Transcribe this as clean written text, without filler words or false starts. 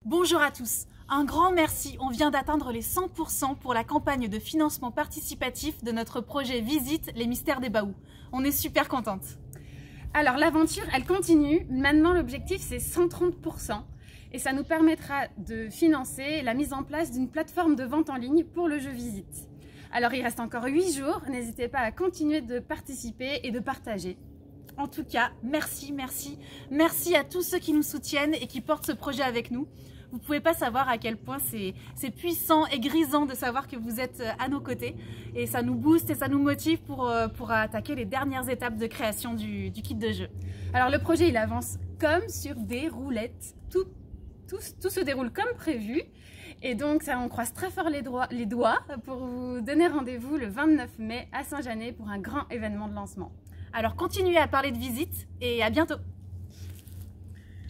Bonjour à tous, un grand merci, on vient d'atteindre les 100% pour la campagne de financement participatif de notre projet Visite les Mystères des Baous. On est super contente. Alors l'aventure, elle continue. Maintenant, l'objectif, c'est 130%. Et ça nous permettra de financer la mise en place d'une plateforme de vente en ligne pour le jeu Visite. Alors il reste encore 8 jours, n'hésitez pas à continuer de participer et de partager. En tout cas, merci à tous ceux qui nous soutiennent et qui portent ce projet avec nous. Vous ne pouvez pas savoir à quel point c'est puissant et grisant de savoir que vous êtes à nos côtés. Et ça nous booste et ça nous motive pour attaquer les dernières étapes de création du kit de jeu. Alors le projet, il avance comme sur des roulettes. Tout se déroule comme prévu. Et donc, on croise très fort les doigts pour vous donner rendez-vous le 29 mai à Saint-Janet pour un grand événement de lancement. Alors continuez à parler de Visite et à bientôt!